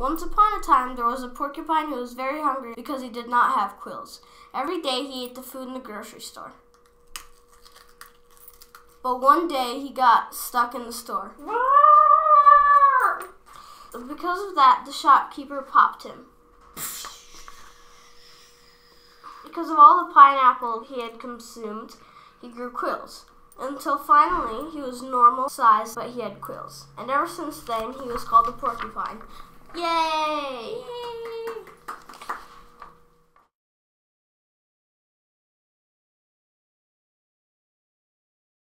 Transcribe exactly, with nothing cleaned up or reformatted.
Once upon a time, there was a porcupine who was very hungry because he did not have quills. Every day, he ate the food in the grocery store. But one day, he got stuck in the store. Because of that, the shopkeeper popped him. Because of all the pineapple he had consumed, he grew quills. Until finally, he was normal size, but he had quills. And ever since then, he was called a porcupine. Yay! Yay!